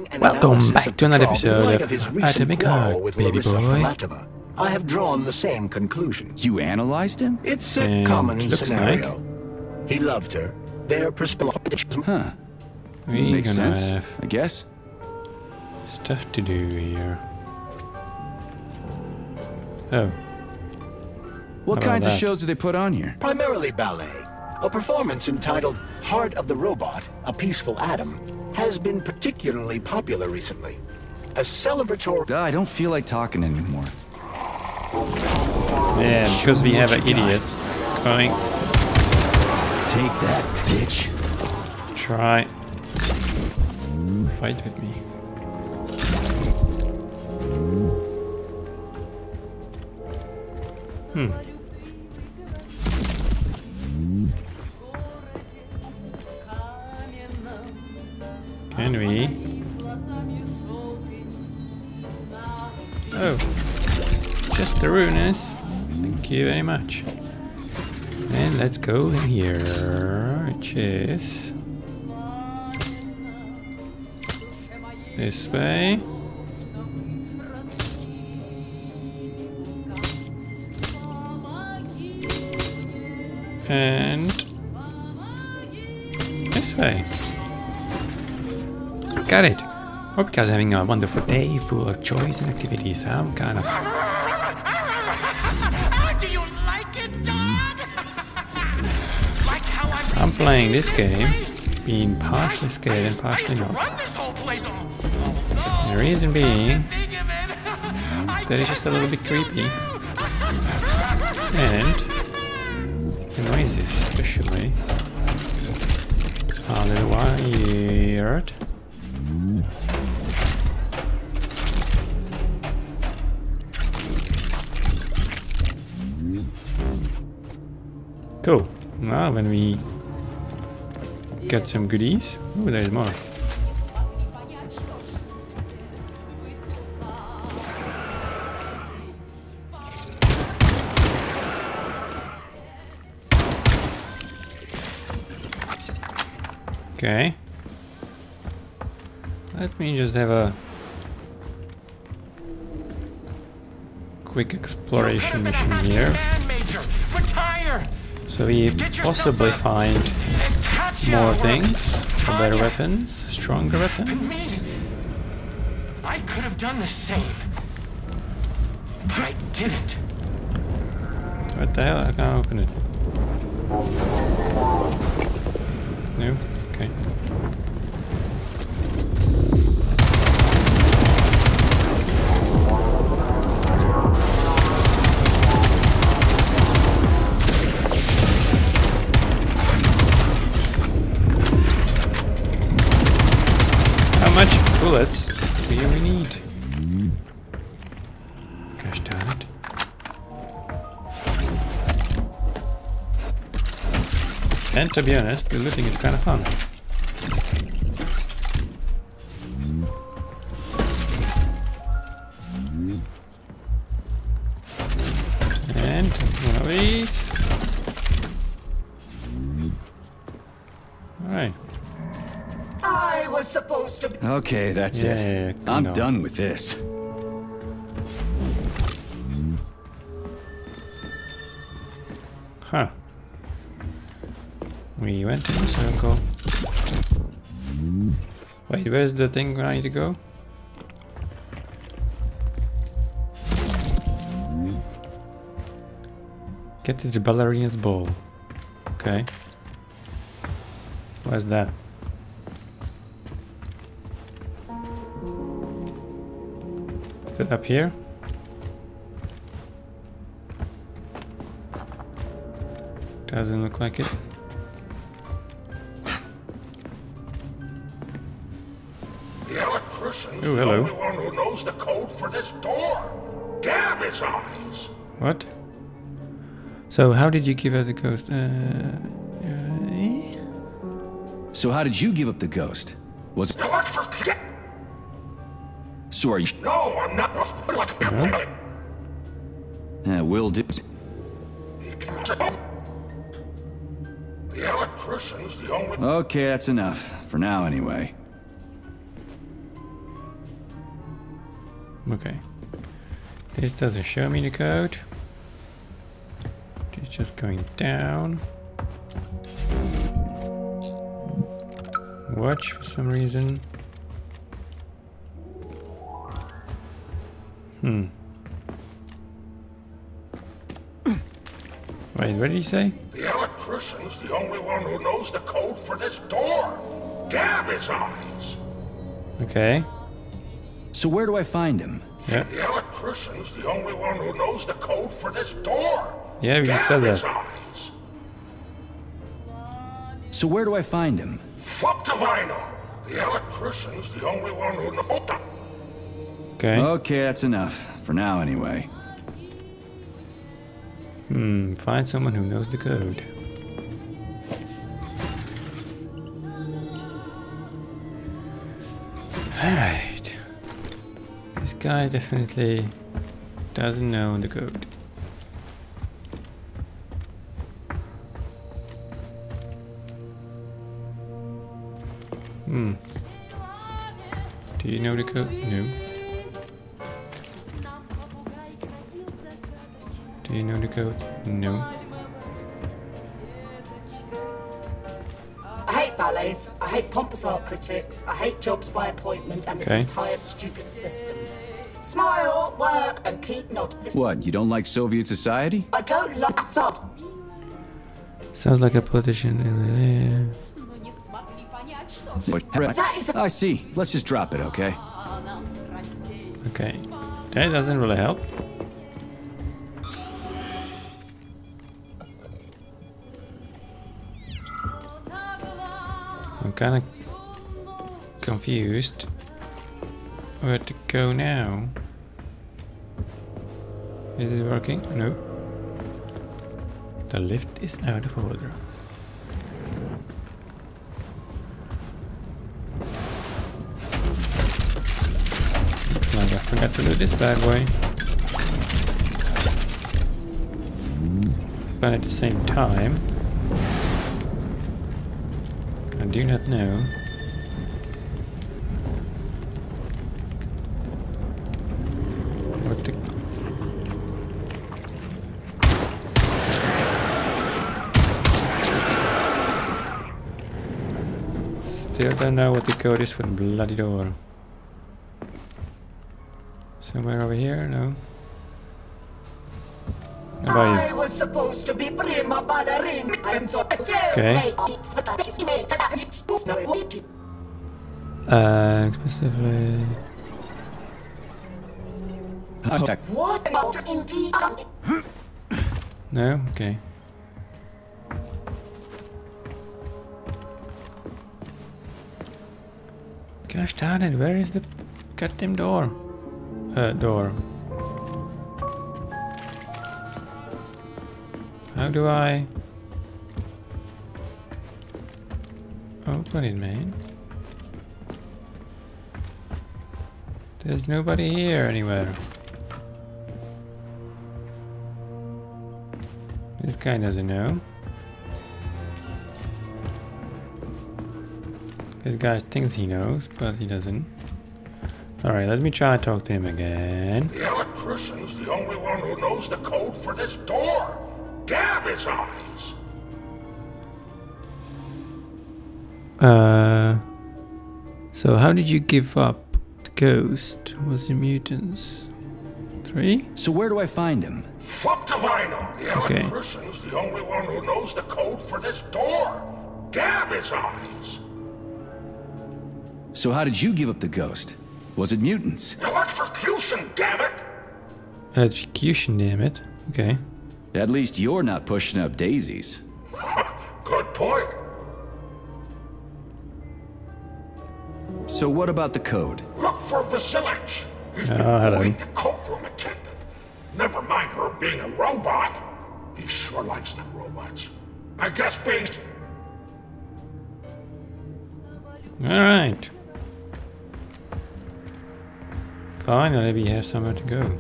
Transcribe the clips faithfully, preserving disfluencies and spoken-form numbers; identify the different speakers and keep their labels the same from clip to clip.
Speaker 1: Following an
Speaker 2: Welcome
Speaker 1: analysis
Speaker 2: back
Speaker 1: of
Speaker 2: to another
Speaker 1: Prologue, in
Speaker 2: episode
Speaker 1: light
Speaker 2: of
Speaker 1: his recent
Speaker 2: Atomic
Speaker 1: quarrel
Speaker 2: Heart,
Speaker 1: with
Speaker 2: baby
Speaker 1: Larissa
Speaker 2: boy.
Speaker 1: Filatova, I have drawn the same conclusion.
Speaker 3: You analyzed him?
Speaker 1: It's a
Speaker 2: And
Speaker 1: common
Speaker 2: looks
Speaker 1: scenario. He loved her. Their perspective.
Speaker 3: Huh.
Speaker 2: We're
Speaker 3: Makes
Speaker 2: gonna
Speaker 3: sense,
Speaker 2: have
Speaker 3: I guess.
Speaker 2: stuff to do here. Oh.
Speaker 3: What
Speaker 2: How
Speaker 3: kinds of
Speaker 2: about that?
Speaker 3: shows do they put on here?
Speaker 1: Primarily ballet. A performance entitled Heart of the Robot, A Peaceful Atom, has been particularly popular recently. A celebratory...
Speaker 3: Duh, I don't feel like talking anymore.
Speaker 2: Yeah, because we have an idiot going.
Speaker 3: Take that, bitch.
Speaker 2: Try. Fight with me. Hmm. Can we? Oh. Just the runes. Thank you very much. And let's go in here, which is this way. And this way. Got it. Hope you guys are having a wonderful day full of joys and activities. I'm kind of...
Speaker 4: Do you like it, dog? Like how I'm,
Speaker 2: I'm playing this game, being partially scared and partially not.
Speaker 4: run this whole place on.
Speaker 2: The reason being
Speaker 4: Think of it.
Speaker 2: that it's just a little bit creepy. And the noises especially are a little weird. Cool. Now when we get some goodies. Oh, there's more. Okay. Let me just have a quick exploration mission here.
Speaker 4: Major, retire.
Speaker 2: So we possibly find more things, better weapons, stronger weapons.
Speaker 4: I could have done the same, but I didn't.
Speaker 2: What the hell? I can't open it. No? Okay. How much bullets do we need? Gosh darn it. And to be honest, the looting is kind of fun. And one of these. Alright.
Speaker 1: I was supposed to...
Speaker 3: Okay, that's
Speaker 2: Yeah,
Speaker 3: it.
Speaker 2: yeah, yeah,
Speaker 3: I'm
Speaker 2: no.
Speaker 3: done with this.
Speaker 2: Huh. We went in a circle. Wait, where's the thing where I need to go? Get to the ballerina's ball. Okay. Where's that? Is that up here? Doesn't look like it.
Speaker 5: The electrician's
Speaker 2: Oh,
Speaker 5: the
Speaker 2: hello.
Speaker 5: only one who knows the code for this door. Damn his eyes!
Speaker 2: What? So how did you give her the ghost? Uh, uh, eh?
Speaker 3: So how did you give up the ghost? Was it...
Speaker 5: Electric...
Speaker 3: So are you...
Speaker 5: No, I'm not...
Speaker 2: Huh?
Speaker 3: Yeah, will do.
Speaker 5: The electrician's the only...
Speaker 3: Okay, that's enough. For now, anyway.
Speaker 2: Okay. This doesn't show me the code. It's just going down. Watch for some reason. Hmm. Wait, what did he say?
Speaker 5: The electrician's the only one who knows the code for this door. Damn his eyes!
Speaker 2: Okay.
Speaker 3: So where do I find him?
Speaker 2: Yeah.
Speaker 5: The electrician's the only one who knows the code for this door.
Speaker 2: Yeah, we just said
Speaker 5: Damn his
Speaker 2: that.
Speaker 5: eyes!
Speaker 3: So where do I find him?
Speaker 5: Fuck if I know. The electrician's the only one who knows.
Speaker 2: Okay.
Speaker 3: Okay, that's enough. For now, anyway.
Speaker 2: Hmm, find someone who knows the code. Alright. This guy definitely doesn't know the code. Hmm. Do you know the code? No. Do you know the code? No.
Speaker 6: I hate ballets, I hate pompous art critics, I hate jobs by appointment and this
Speaker 2: Okay.
Speaker 6: entire stupid system. Smile, work, and keep nodding. This
Speaker 3: What, you don't like Soviet society?
Speaker 6: I don't like that.
Speaker 2: Sounds like a politician.
Speaker 6: That is a
Speaker 3: I see. Let's just drop it, okay?
Speaker 2: Okay. That doesn't really help. I'm kind of confused where to go now. Is this working? No. The lift is out of order. Looks like I forgot to do this bad boy. But at the same time, I do not know what to... Still don't know what the code is for the bloody door. Somewhere over here? No. How about
Speaker 6: I
Speaker 2: you?
Speaker 6: was supposed to be prima ballerina. I'm so
Speaker 2: Okay. Uh, specifically...
Speaker 6: What about indeed?
Speaker 2: No? Okay. Gosh darn it, where is the goddamn door? Uh, door. How do I open it, man? There's nobody here anywhere. This guy doesn't know. This guy thinks he knows, but he doesn't. Alright, let me try to talk to him again.
Speaker 5: The electrician's the only one who knows the code for this door. Damn his eyes!
Speaker 2: Uh, so how did you give up the ghost? Was the mutants? Three?
Speaker 3: So where do I find him?
Speaker 5: Fuck if I know. The
Speaker 2: Okay.
Speaker 5: electrician's the only one who knows the code for this door. Damn his eyes!
Speaker 3: So how did you give up the ghost? Was it mutants?
Speaker 5: Electrocution, damn it!
Speaker 2: Execution, damn it. Okay.
Speaker 3: At least you're not pushing up daisies.
Speaker 5: Good point.
Speaker 3: So what about the code?
Speaker 5: Look for Vasilich. He's been
Speaker 2: Oh, hello.
Speaker 5: bullying the courtroom attendant. Never mind her being a robot. He sure likes them robots. I guess being...
Speaker 2: Alright. Finally, we have somewhere to go.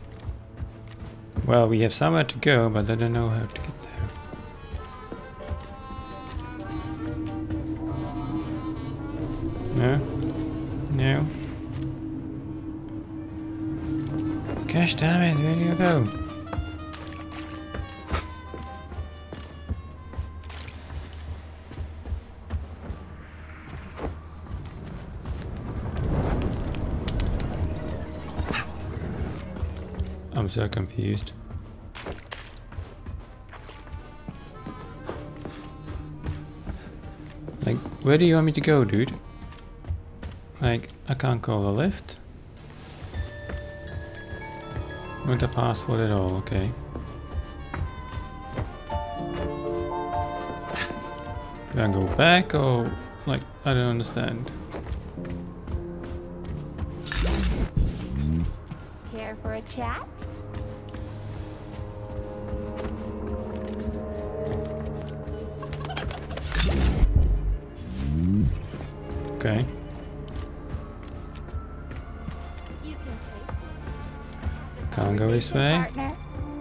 Speaker 2: Well, we have somewhere to go, but I don't know how to get there. No? No? Gosh damn it, where do you go? I'm so confused. Like, where do you want me to go, dude? Like, I can't call a lift. Not a password at all, okay. Do I go back or, like, I don't understand.
Speaker 7: Care for a chat?
Speaker 2: Okay.
Speaker 7: You can take
Speaker 2: Can't go this way.
Speaker 7: partner.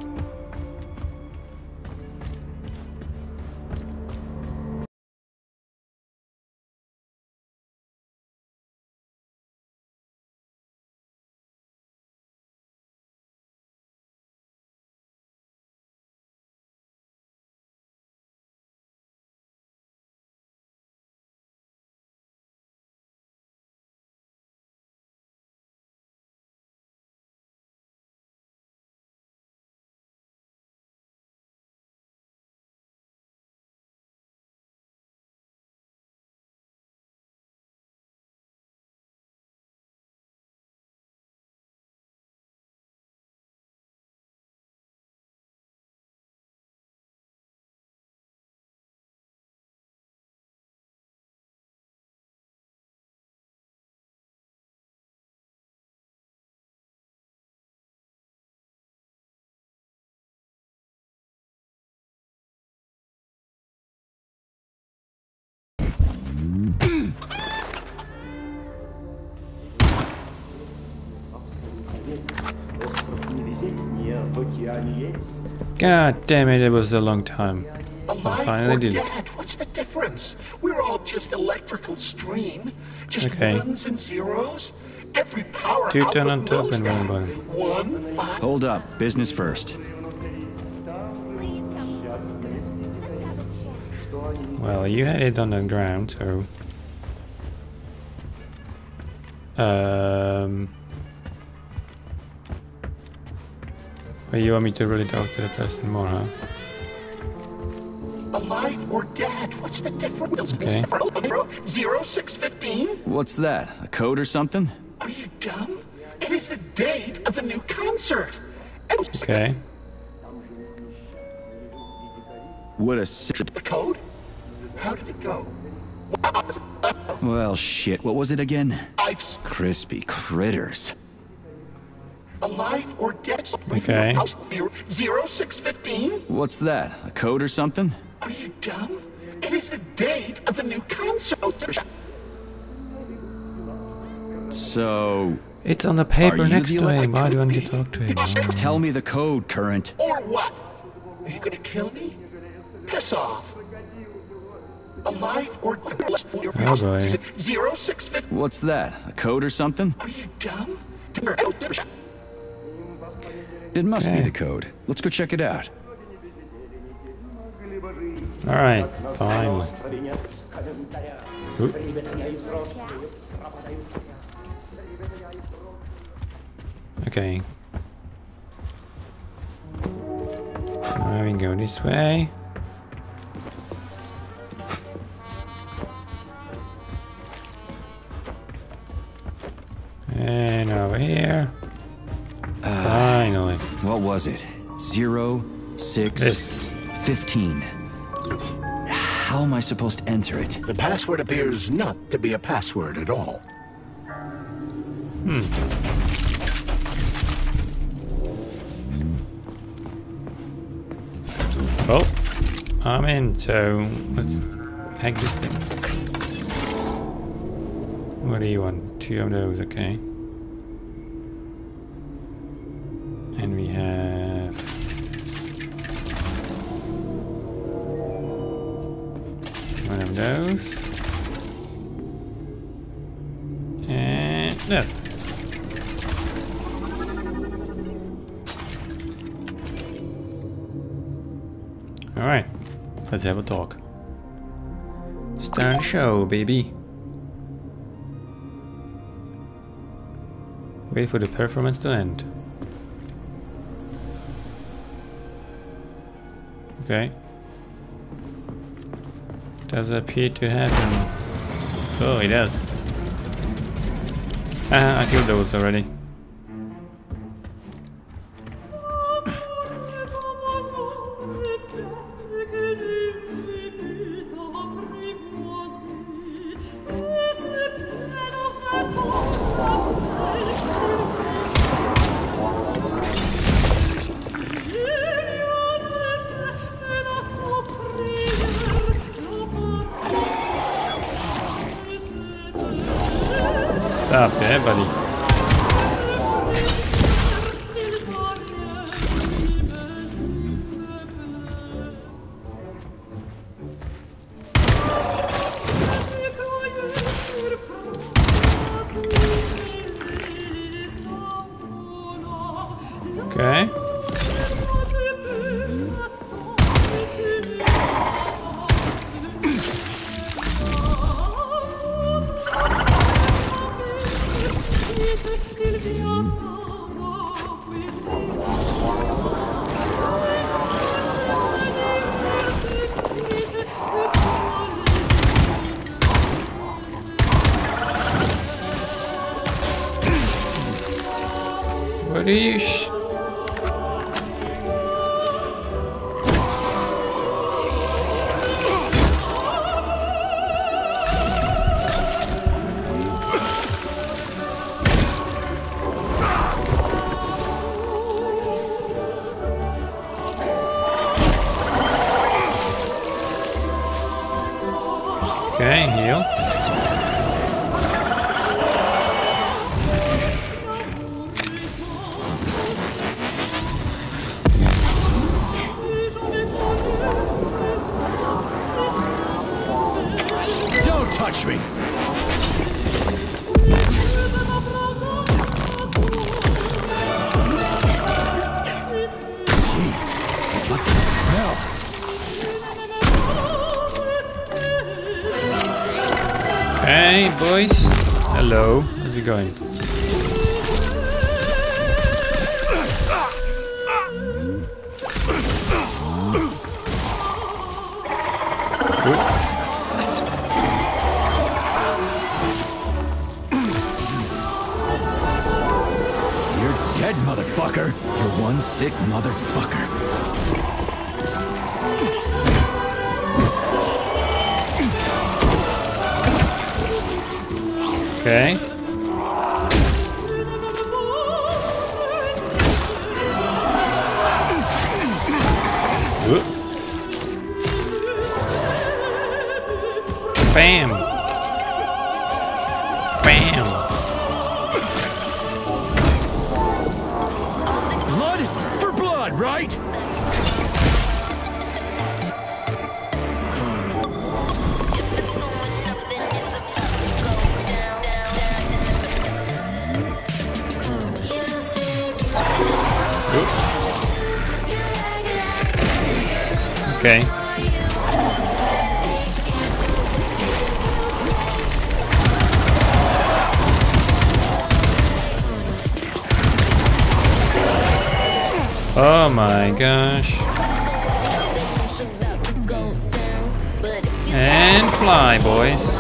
Speaker 2: God damn it, it was a long time. I
Speaker 1: Alive
Speaker 2: finally
Speaker 1: or
Speaker 2: did it.
Speaker 1: dead? What's the difference? We're all just electrical stream. Just
Speaker 2: Okay.
Speaker 1: ones and zeros. Every power
Speaker 2: Two turn
Speaker 1: output
Speaker 2: on top
Speaker 1: knows
Speaker 2: and
Speaker 1: that.
Speaker 2: one bottom.
Speaker 1: One, five,
Speaker 3: Hold up. Business first.
Speaker 7: Please come. Let's have a chat.
Speaker 2: Well, you had it on the ground, so... Um... Well, you want me to really talk to the person more, huh?
Speaker 1: alive or dead? What's the difference?
Speaker 2: Okay.
Speaker 1: Zero, six, fifteen?
Speaker 3: What's that? A code or something?
Speaker 1: Are you dumb? It is the date of the new concert.
Speaker 2: Okay.
Speaker 3: What a s-
Speaker 1: The code? How did it go?
Speaker 3: Well, shit. What was it again?
Speaker 1: I've
Speaker 3: Crispy critters.
Speaker 1: alive or dead.
Speaker 2: Okay.
Speaker 1: Zero, six, fifteen?
Speaker 3: What's that? A code or something?
Speaker 1: Are you dumb? It is the date of the new concert.
Speaker 3: So,
Speaker 2: It's on the paper
Speaker 3: Are you
Speaker 2: next
Speaker 3: the
Speaker 2: to him.
Speaker 3: electric
Speaker 2: Why do I need to talk to him?
Speaker 3: tell me the code, Current.
Speaker 1: Or what? Are you gonna kill me? Piss off. Alive or dead?
Speaker 2: Oh boy.
Speaker 1: Zero, six, fifteen?
Speaker 3: What's that? A code or something?
Speaker 1: Are you dumb?
Speaker 3: It must be
Speaker 2: Okay.
Speaker 3: the code. Let's go check it out.
Speaker 2: Alright, finally. Oop. Okay. Now we go this way. And over here. Finally.
Speaker 3: What was it? Zero, six,
Speaker 2: This.
Speaker 3: fifteen. How am I supposed to enter it?
Speaker 1: The password appears not to be a password at all.
Speaker 2: Well, I'm in, so let's hack this thing. What do you want? Two of those, okay. And we have... one of those. No. Alright, let's have a talk. Start the show, baby. Wait for the performance to end. Okay. Does appear to happen. Oh, it does. Ah, I killed those already. Stop there, buddy. Okay. What do you sh- Okay, heal.
Speaker 3: Don't touch me! Jeez, what's that smell?
Speaker 2: Hey, boys. Hello. How's it going?
Speaker 3: You're dead, motherfucker. You're one sick motherfucker.
Speaker 2: Okay. Whoop. Bam. Bam.
Speaker 3: Blood for blood, right?
Speaker 2: Okay. Oh my gosh. And fly, boys.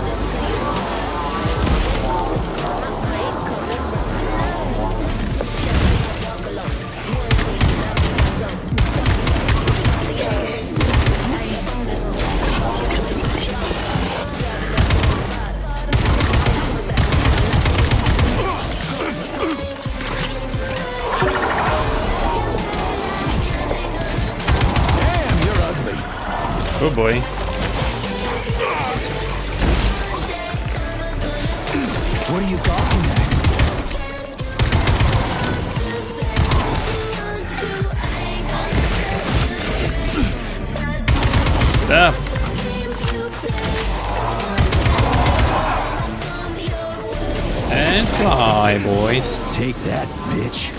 Speaker 2: Oh boy.
Speaker 3: What are you talking at?
Speaker 2: Stop. And And fly, boys.
Speaker 3: Take that, bitch.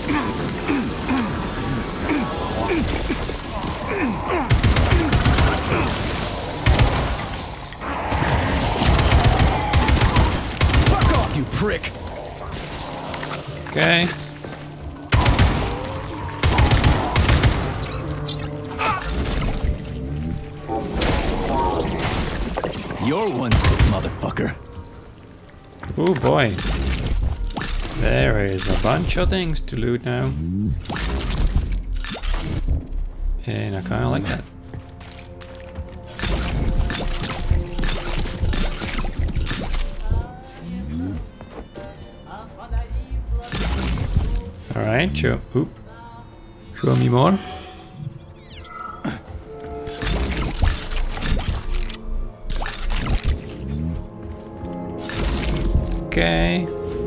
Speaker 3: Fuck off, you prick.
Speaker 2: Okay.
Speaker 3: You're one sick motherfucker.
Speaker 2: Oh boy. There is a bunch of things to loot now. And I kinda like that. Alright, show oop. Show me more. Okay.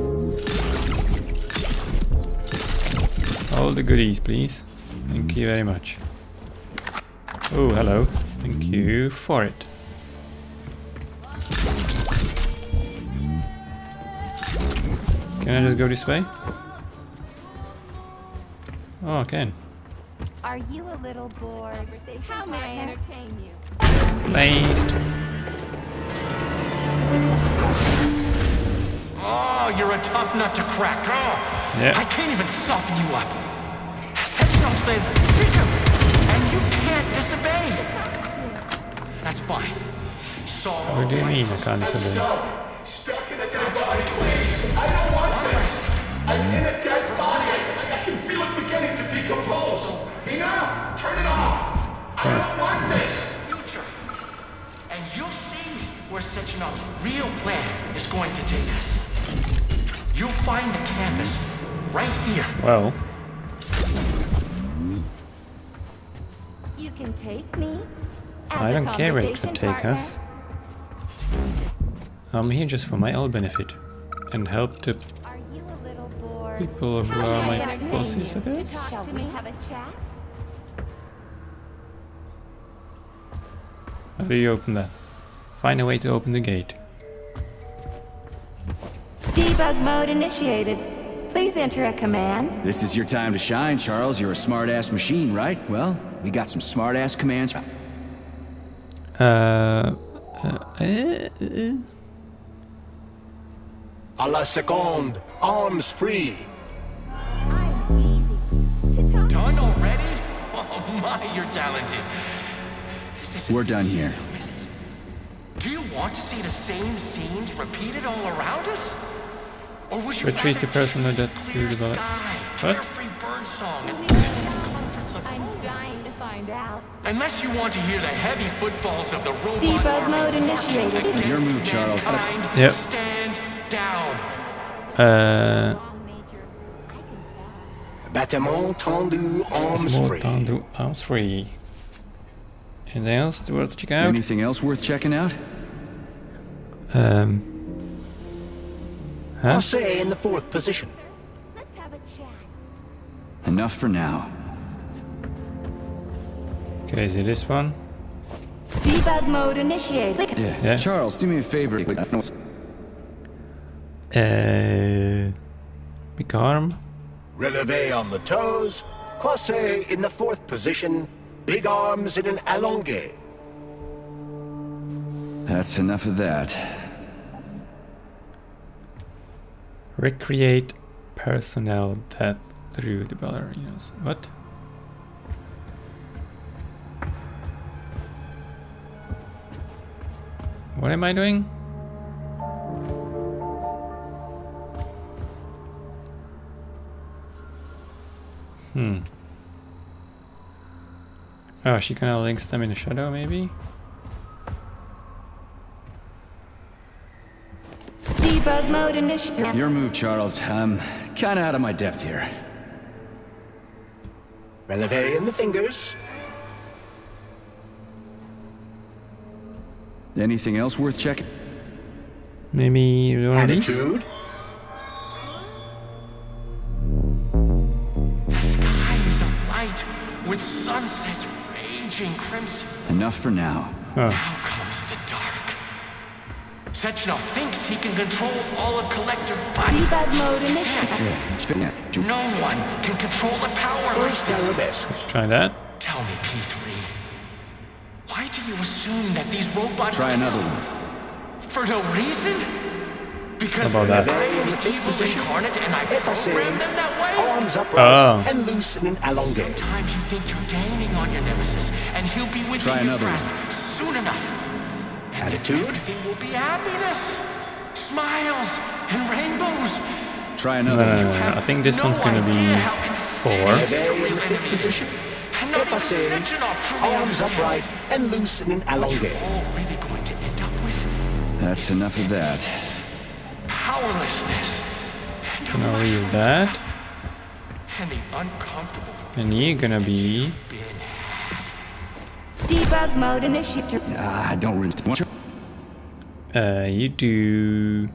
Speaker 2: All the goodies, please. Thank you very much. Oh, hello. Thank you for it. Can I just go this way? Oh, I can.
Speaker 7: Are you a little bored? How may I entertain you?
Speaker 2: Placed.
Speaker 4: Oh, you're a tough nut to crack. Oh,
Speaker 2: Yeah.
Speaker 4: I can't even soften you up. Sectional says, pick him, and you can't disobey. That's fine. So,
Speaker 2: What do you mean I can't disobey?
Speaker 5: Stuck in a dead body, please. I don't want this. I'm in a dead body. I, I can feel it beginning to decompose. Enough. Turn it off. I don't want this.
Speaker 4: future. And you'll see where Sechenov's real plan is going to take us. You'll find the canvas right here.
Speaker 2: Well,
Speaker 7: You can take me as
Speaker 2: I
Speaker 7: a
Speaker 2: don't care where it could
Speaker 7: conversation
Speaker 2: take
Speaker 7: partner.
Speaker 2: us. I'm here just for my own benefit and help the
Speaker 7: Are you a little bored?
Speaker 2: people who
Speaker 7: How
Speaker 2: are
Speaker 7: may I
Speaker 2: my
Speaker 7: entertain
Speaker 2: bosses, I
Speaker 7: you? To
Speaker 2: guess.
Speaker 7: talk
Speaker 6: Shall
Speaker 7: to
Speaker 6: we
Speaker 7: me, have a chat?
Speaker 2: How do you open that? Find a way to open the gate.
Speaker 7: Debug mode initiated. Please enter a command.
Speaker 3: This is your time to shine, Charles. You're a smart-ass machine, right? Well, we got some smart-ass commands.
Speaker 2: Uh, uh, uh, uh,
Speaker 1: A la seconde, arms free.
Speaker 7: I'm easy to talk.
Speaker 4: Done already? Oh my, you're talented. This is
Speaker 3: We're done here.
Speaker 4: Do you want to see the same scenes repeated all around us? Or would you
Speaker 2: Retrieve
Speaker 4: rather
Speaker 2: the person
Speaker 4: choose
Speaker 2: that
Speaker 4: clear
Speaker 2: threw the bullet.
Speaker 4: sky,
Speaker 2: What?
Speaker 4: carefree bird song, and
Speaker 7: We-
Speaker 4: comforts of
Speaker 7: I'm
Speaker 4: home?
Speaker 7: dying to find out.
Speaker 4: Unless you want to hear the heavy footfalls of the robot
Speaker 7: Debug
Speaker 4: army
Speaker 7: mode
Speaker 4: marching
Speaker 7: initiated.
Speaker 4: against
Speaker 3: Your move, Charles.
Speaker 4: mankind,
Speaker 2: Yep.
Speaker 4: Stand down.
Speaker 2: uh,
Speaker 7: Wrong, Major. I can tell.
Speaker 1: Bâtiment tendu, arms
Speaker 2: small
Speaker 1: free.
Speaker 2: town do arms free. Anything else worth check out?
Speaker 3: Anything else worth checking out?
Speaker 2: Um, huh?
Speaker 1: Jose in the fourth position.
Speaker 7: Let's have a chat.
Speaker 3: Enough for now.
Speaker 2: Okay, is it this one?
Speaker 7: Debug mode initiated.
Speaker 3: Yeah.
Speaker 2: Yeah.
Speaker 3: Charles, do me a favor.
Speaker 2: Uh, big arm.
Speaker 1: Relevé on the toes. Croisé in the fourth position. Big arms in an allongé.
Speaker 3: That's enough of that.
Speaker 2: Recreate personnel death through the ballerinas. What? What am I doing? Hmm. Oh, she kind of links them in the shadow, maybe?
Speaker 7: Debug mode initiated.
Speaker 3: Your move, Charles. I'm kind of out of my depth here.
Speaker 1: Relevé in the fingers.
Speaker 3: Anything else worth checking?
Speaker 2: Maybe one of these?
Speaker 1: Attitude.
Speaker 4: The sky is alight with sunsets raging crimson.
Speaker 3: Enough for now.
Speaker 2: Oh,
Speaker 4: Now comes the dark. Sechenov thinks he can control all of collective body.
Speaker 7: Debug mode initiated.
Speaker 4: Can't. No one can control the power like
Speaker 1: First
Speaker 4: this.
Speaker 1: arabesque.
Speaker 2: Let's try that.
Speaker 4: Tell me, P three, why do you assume that these robots
Speaker 3: Try
Speaker 4: kill?
Speaker 3: another one.
Speaker 4: For no reason? Because
Speaker 2: How about that?
Speaker 4: I'm the evil incarnate and I
Speaker 1: If I say,
Speaker 4: programmed them that way?
Speaker 1: arms upright
Speaker 2: Oh.
Speaker 1: and loose in an elongate.
Speaker 4: Sometimes you think you're gaining on your nemesis, and he'll be within
Speaker 3: Try
Speaker 4: your
Speaker 3: another
Speaker 4: grasp soon enough. And
Speaker 1: Attitude?
Speaker 4: then everything will be happiness, smiles, and rainbows.
Speaker 3: Try
Speaker 2: No,
Speaker 3: another
Speaker 2: no,
Speaker 3: one.
Speaker 2: no, no. I think this
Speaker 4: No
Speaker 2: one's gonna be
Speaker 4: idea how insane
Speaker 2: four.
Speaker 4: this
Speaker 1: Leve in
Speaker 4: real
Speaker 1: the fifth
Speaker 4: enemy
Speaker 1: position.
Speaker 4: is. And not
Speaker 1: If I
Speaker 4: even
Speaker 1: say,
Speaker 4: Sechenov truly
Speaker 1: arms
Speaker 4: understands
Speaker 1: upright and loose in an
Speaker 4: what you're
Speaker 1: elongate.
Speaker 4: all really going to end up with.
Speaker 3: That's enough of that.
Speaker 4: Powerlessness. And
Speaker 2: Gonna leave that.
Speaker 4: And the uncomfortable
Speaker 2: And you're gonna be...
Speaker 4: been had.
Speaker 7: Debug mode initiated.
Speaker 3: Ah, don't rinse.
Speaker 2: Uh, you do...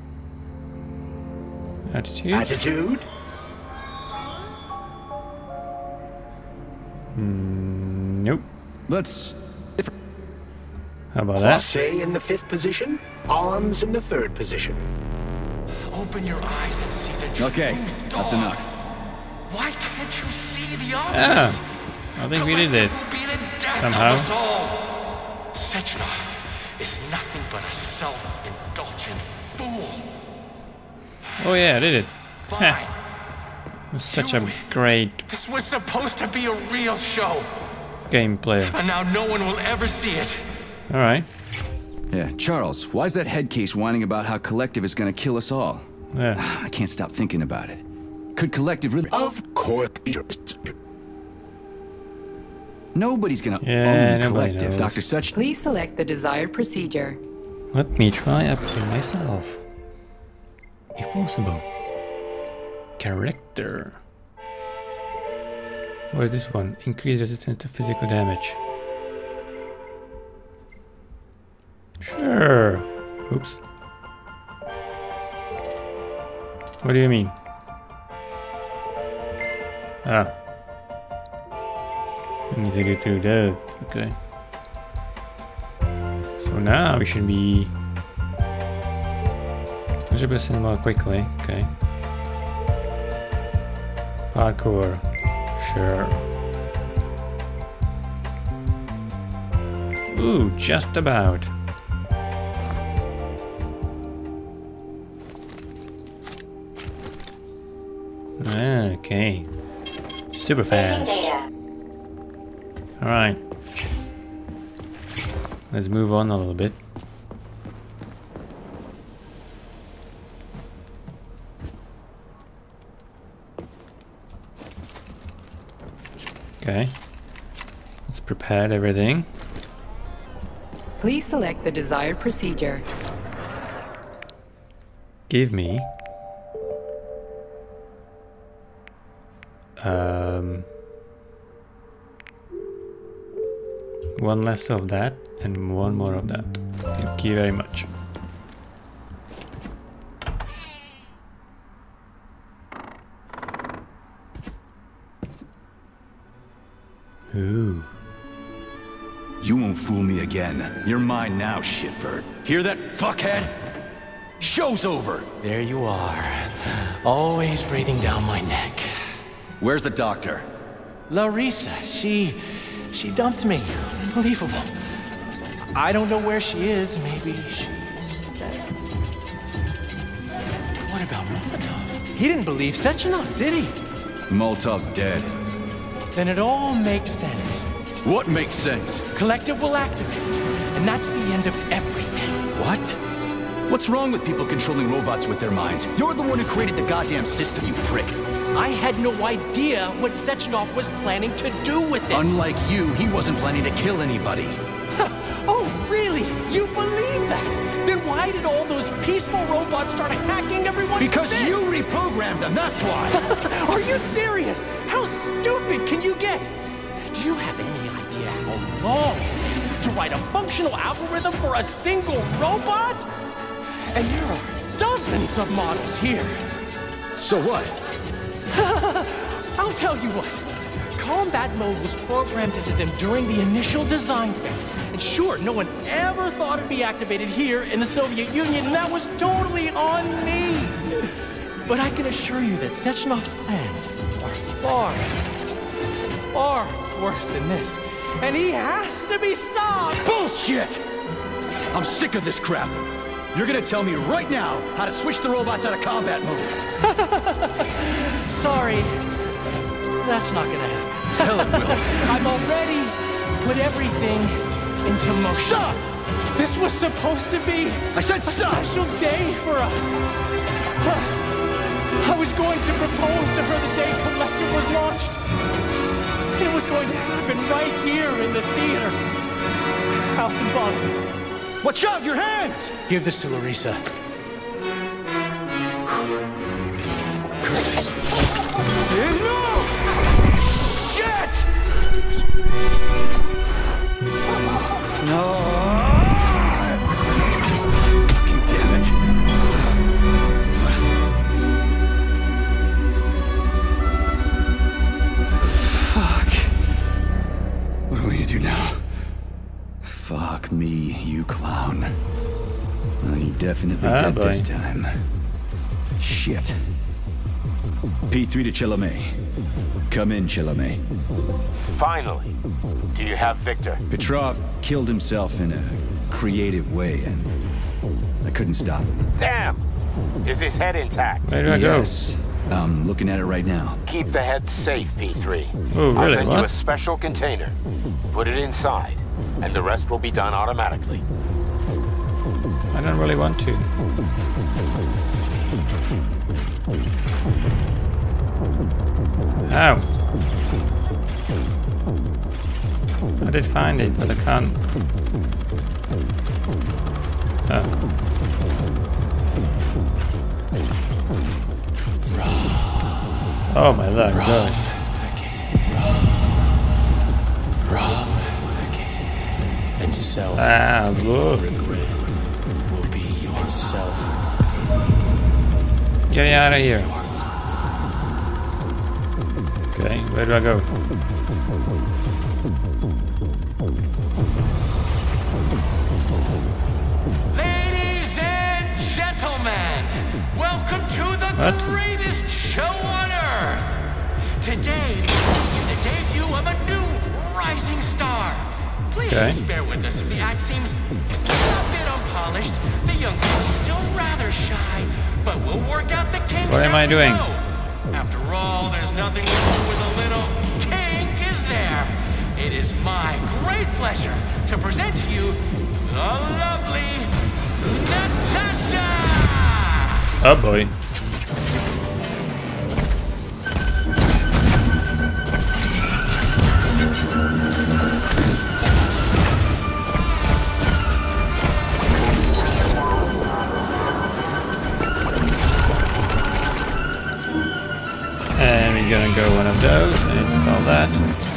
Speaker 2: Attitude?
Speaker 1: Attitude.
Speaker 2: Nope.
Speaker 3: Let's.
Speaker 2: How about that?
Speaker 1: Posse in the fifth position. Arms in the third position.
Speaker 4: Open your eyes and see the truth.
Speaker 3: Okay, that's
Speaker 4: dog.
Speaker 3: enough.
Speaker 4: Why can't you see the
Speaker 2: Ah,
Speaker 4: obvious?
Speaker 2: I think we did it.
Speaker 4: Collective will be the death
Speaker 2: Somehow.
Speaker 4: of us all. Sechenov is nothing but a self-indulgent fool.
Speaker 2: Oh yeah, I did it.
Speaker 4: Fine.
Speaker 2: Heh. It was such
Speaker 4: Do
Speaker 2: a
Speaker 4: it.
Speaker 2: great
Speaker 4: This was supposed to be a real show,
Speaker 2: gameplay.
Speaker 4: and now no one will ever see it.
Speaker 2: Alright.
Speaker 3: Yeah, Charles, why's that head case whining about how Collective is gonna kill us all?
Speaker 2: Yeah.
Speaker 3: I can't stop thinking about it. Could Collective really...
Speaker 1: Of course.
Speaker 3: Nobody's gonna
Speaker 2: Yeah,
Speaker 3: own
Speaker 2: nobody
Speaker 3: Collective.
Speaker 2: knows.
Speaker 3: Doctor Such...
Speaker 8: Please select the desired procedure.
Speaker 2: Let me try upgrade myself. If possible. Character. What is this one? Increase resistance to physical damage. Sure. Oops. What do you mean? Ah. I need to go through that. Okay. So now we should be one hundred percent more quickly. Okay. Parkour. Sure. Ooh, just about. Okay. Super fast. Alright. Let's move on a little bit. Okay. Let's prepare everything.
Speaker 8: Please select the desired procedure.
Speaker 2: Give me um one less of that and one more of that. Thank you very much. Ooh.
Speaker 3: You won't fool me again. You're mine now, shitbird. Hear that, fuckhead? Show's over!
Speaker 9: There you are. Always breathing down my neck.
Speaker 3: Where's the doctor?
Speaker 9: Larissa, she... she dumped me. Unbelievable. I don't know where she is. Maybe she's dead. What about Molotov? He didn't believe Sechenov, did he?
Speaker 3: Molotov's dead.
Speaker 9: Then it all makes sense.
Speaker 3: What makes sense?
Speaker 9: Collective will activate, and that's the end of everything.
Speaker 3: What? What's wrong with people controlling robots with their minds? You're the one who created the goddamn system, you prick.
Speaker 9: I had no idea what Sechenov was planning to do with it.
Speaker 3: Unlike you, he wasn't planning to kill anybody.
Speaker 9: Oh, really? You believe that? Then why did all those peaceful robots start hacking everyone's
Speaker 3: Because
Speaker 9: bits?
Speaker 3: you reprogrammed them, that's why!
Speaker 9: Are you serious? How stupid can you get? Do you have any idea how long it takes to write a functional algorithm for a single robot? And there are dozens of models here.
Speaker 3: So what?
Speaker 9: I'll tell you what. combat mode was programmed into them during the initial design phase. And sure, no one ever thought it'd be activated here in the Soviet Union, and that was totally on me. But I can assure you that Sechenov's plans are far, far worse than this. And he has to be stopped!
Speaker 3: Bullshit! I'm sick of this crap. You're gonna tell me right now how to switch the robots out of combat mode.
Speaker 9: Sorry. That's not gonna happen.
Speaker 3: Hell it will.
Speaker 9: I've already put everything into motion.
Speaker 3: Stop!
Speaker 9: This was supposed to be
Speaker 3: I said stop!
Speaker 9: a special day for us. I was going to propose to her the day Collector was launched. It was going to happen right here in the theater. How symbolic.
Speaker 3: Watch out, your hands!
Speaker 9: Give this to Larissa.
Speaker 3: No! Shit! No! Fucking damn it. Fuck. What are we gonna do now? Fuck me, you clown. Well, you definitely
Speaker 2: Ah,
Speaker 3: dead
Speaker 2: boy.
Speaker 3: this time. Shit. P three to Chalamet. Come in, Chalamet.
Speaker 10: Finally. Do you have Victor?
Speaker 3: Petrov killed himself in a creative way, and I couldn't stop him.
Speaker 10: Damn! Is his head intact?
Speaker 2: Where do I
Speaker 3: Yes. I'm looking at it right now.
Speaker 10: Keep the head safe, P three.
Speaker 2: Oh,
Speaker 10: I'll
Speaker 2: really?
Speaker 10: send you
Speaker 2: What?
Speaker 10: a special container. Put it inside, and the rest will be done automatically.
Speaker 2: go? I don't really want to. Ow! I did find it, but I can't. Oh. Oh my lord, gosh.
Speaker 9: And self
Speaker 2: Ah, look.
Speaker 9: regret will be yourself.
Speaker 2: Get me out of here. Okay, where do I go?
Speaker 4: Ladies and gentlemen, welcome to the
Speaker 2: What?
Speaker 4: greatest show on earth. Today, is the debut of a new rising star. Please
Speaker 2: Okay.
Speaker 4: bear with us if the act seems a bit unpolished. The young lady's still rather shy, but we'll work out the kinks.
Speaker 2: What am
Speaker 4: as
Speaker 2: I
Speaker 4: we
Speaker 2: doing?
Speaker 4: go. After all, there's nothing wrong with a little kink, is there? It is my great pleasure to present to you the lovely Natasha!
Speaker 2: Oh boy. And we're gonna go one of those and install that.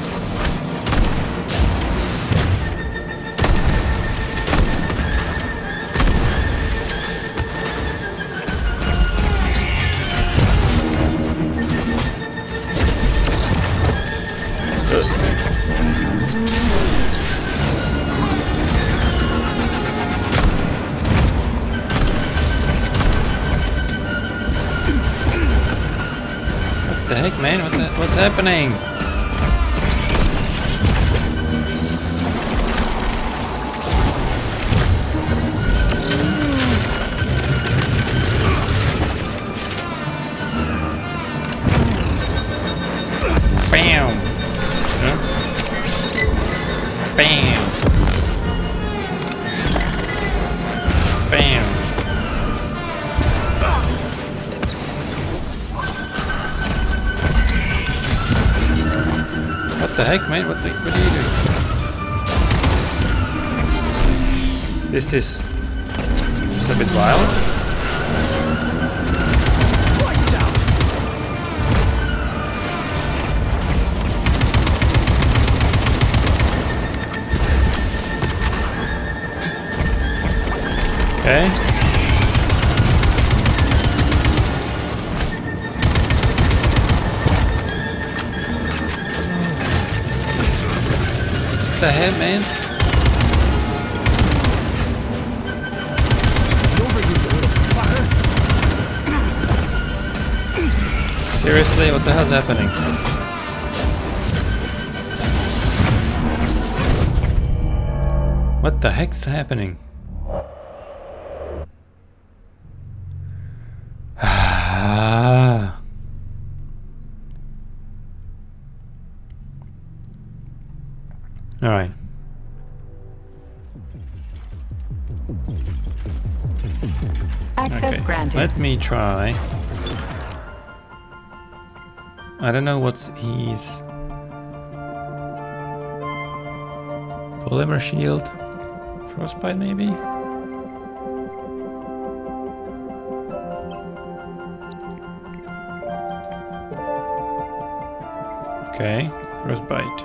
Speaker 2: What the heck, man? What the, what's happening? Bam! Huh? Bam! Bam! What the heck, man? What the, what are you doing? This is, this is a bit wild.
Speaker 3: Lights out!
Speaker 2: Okay. the hell, man? Seriously, what the hell's happening? What the heck's happening? Ah. All right.
Speaker 8: Access
Speaker 2: Okay.
Speaker 8: granted.
Speaker 2: Let me try. I don't know what's he's polymer shield, frostbite maybe. Okay, frostbite.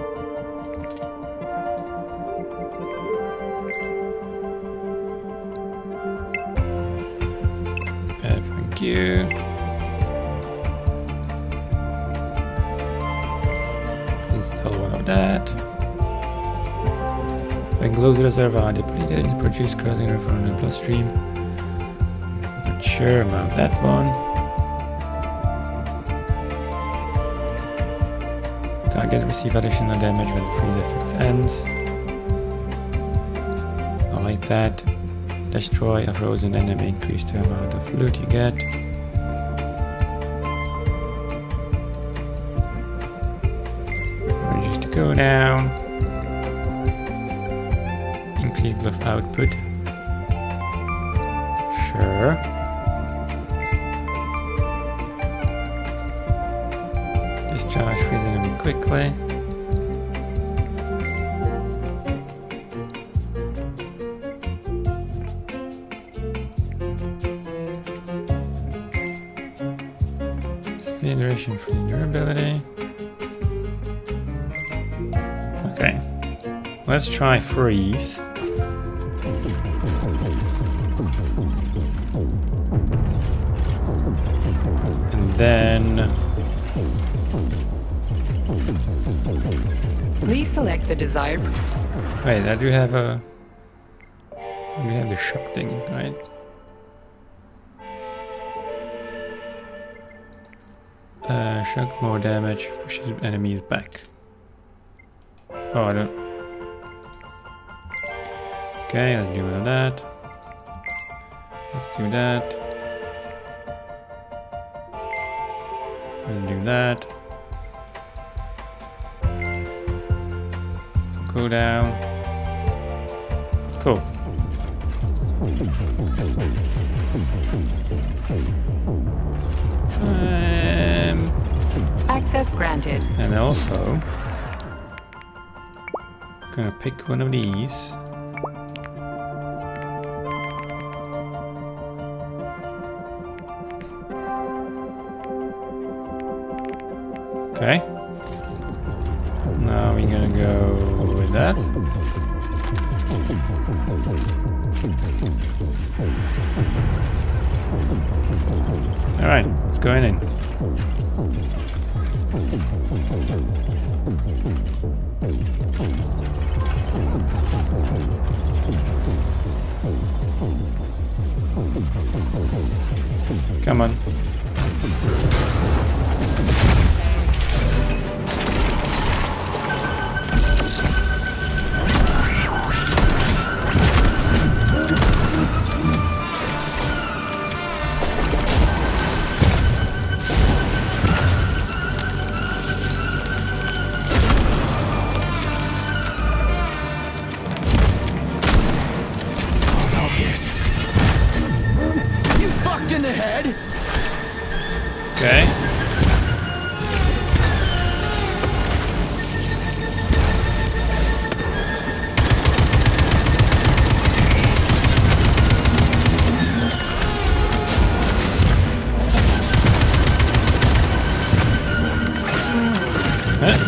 Speaker 2: Uh, thank you. Install one of that. When glows reserve are depleted, it produces crossing from the bloodstream. Not sure about that one. Target receive additional damage when the freeze effect ends. I like that. Destroy a frozen enemy, increase the amount of loot you get. Reduce the cooldown. Increase glove output. Sure. Discharge freeze enemy quickly. Speed duration for durability. Okay. Let's try freeze. And then
Speaker 8: Please select the desired.
Speaker 2: wait, I do have a I do have the shock thing, right? Uh, shock more damage, pushes enemies back. Oh, I don't. Okay, let's do one of that. Let's do that. Let's do that. So go down. Cool. Um,
Speaker 8: Access granted.
Speaker 2: and also gonna pick one of these. Okay. Now we're gonna go with that. All right, let's go in. Come on. Okay. Huh?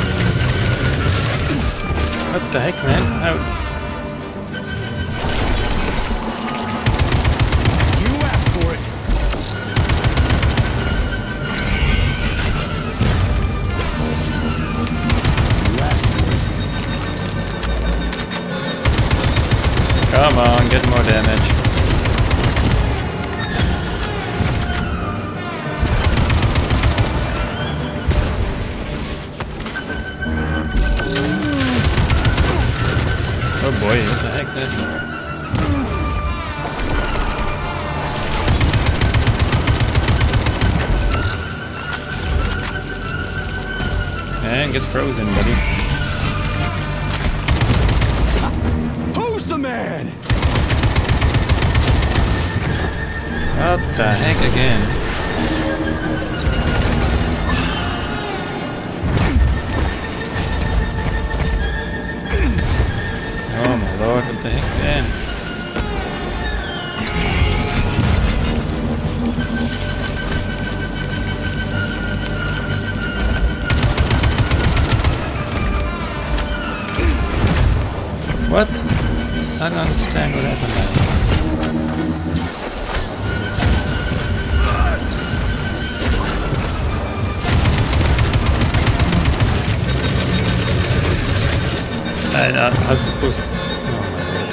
Speaker 2: What the heck, man? How? Come on, get more damage. Oh boy, what the heck's that? And get frozen, buddy.
Speaker 3: Who's the man?
Speaker 2: What the heck again? Oh my lord, what the heck again? What? I don't understand what happened there. I, I, I was supposed to... Oh my god.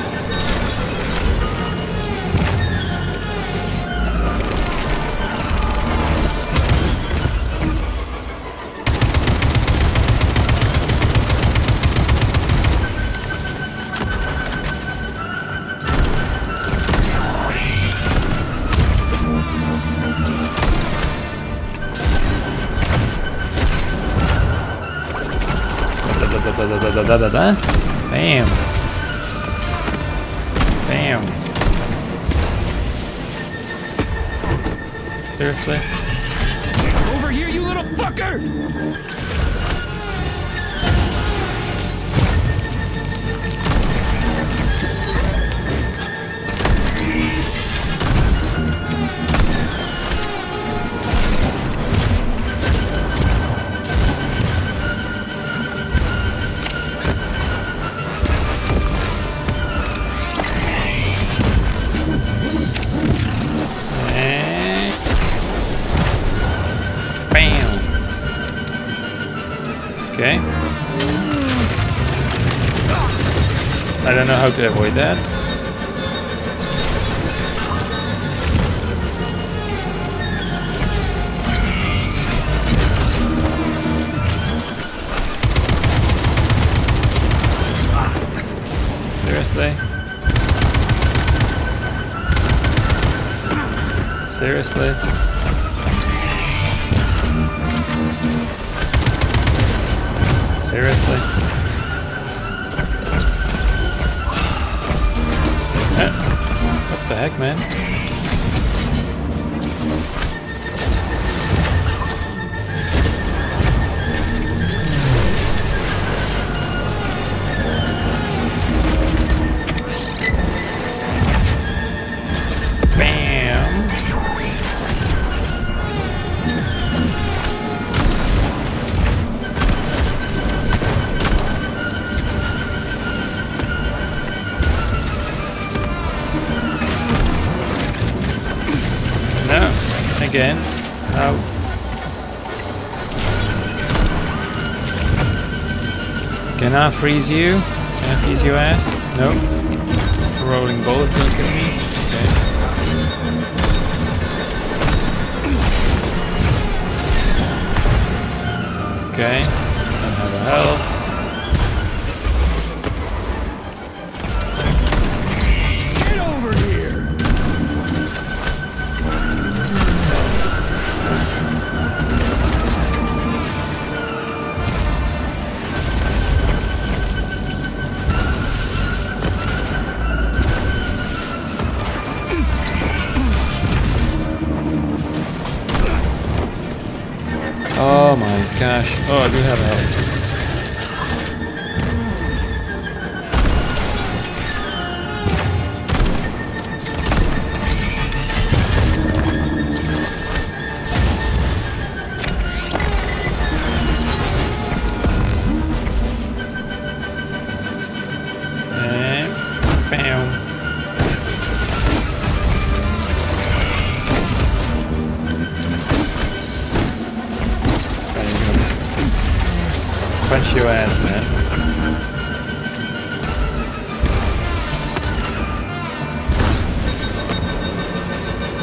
Speaker 2: Da, da, da, da, da, da, da. Bam. Bam. Seriously?
Speaker 3: Over here, you little fucker!
Speaker 2: Okay. I don't know how to avoid that. Seriously? Seriously? Seriously? Eh, what the heck, man? Bam! Again. Ow. Can I freeze you? Can I freeze your ass? Nope. The rolling ball is gonna kill me. Okay. Okay. Don't have a health. Oh my gosh. Oh, I do have health. And bam.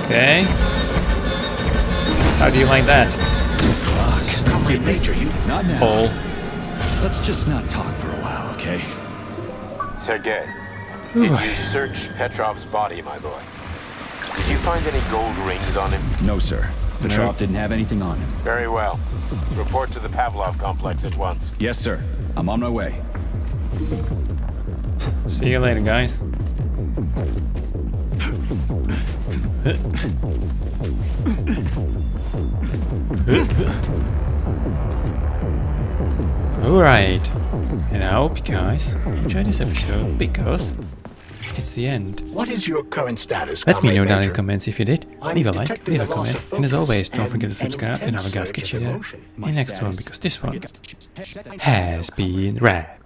Speaker 2: Okay. How do you like that?
Speaker 3: Fuck.
Speaker 1: Major, you
Speaker 3: Not now.
Speaker 2: Paul.
Speaker 3: Let's just not talk for a while, okay?
Speaker 10: Sergei, did you search Petrov's body, my boy? Did you find any gold rings on him?
Speaker 3: No, sir. Petrov didn't have anything on him.
Speaker 10: Very well. Report to the Pavlov complex at once.
Speaker 3: Yes, sir. I'm on my way.
Speaker 2: See you later, guys. Alright, and I hope you guys enjoyed this episode because it's the end.
Speaker 1: What is your current status?
Speaker 2: Let me know
Speaker 1: Comrade
Speaker 2: down in
Speaker 1: Major?
Speaker 2: the comments if you did.
Speaker 1: I'm
Speaker 2: Leave a like,
Speaker 1: detecting
Speaker 2: leave a
Speaker 1: a loss
Speaker 2: comment,
Speaker 1: of
Speaker 2: and as
Speaker 1: focus
Speaker 2: always, don't
Speaker 1: and
Speaker 2: forget to
Speaker 1: an
Speaker 2: subscribe and
Speaker 1: intense
Speaker 2: have a guys
Speaker 1: surge
Speaker 2: catch
Speaker 1: of
Speaker 2: you there
Speaker 1: emotion.
Speaker 2: in the next one because this one has been rad.